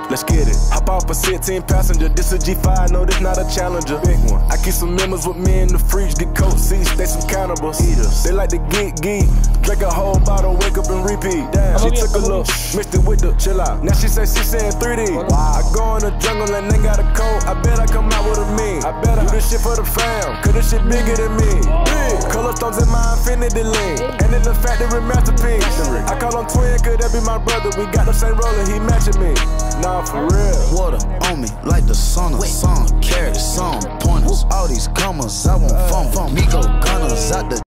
let's get it. Hop off a 16 passenger, this a G5, no, this not a Challenger. Big one. I keep some members with me in the fridge, get coat seats, they some cannibals. Eaters. They like to get geek, drink a whole bottle, wake up and repeat. Damn, she took a look, mixed it with the chill out. Now she say she saying 3D. Wow. I go in the jungle and they got a coat, I bet I come out with a mean. I bet I do this shit for the fam, cause this shit bigger than me. Big. Color stones in my infinity link, and in the factory masterpiece. I call him twin, could that be my brother? We got the same roller, he matching me. Nah, for real. Water on me like the sun, carrots, some pointers. All these commas, I want fun. Me go gunners out the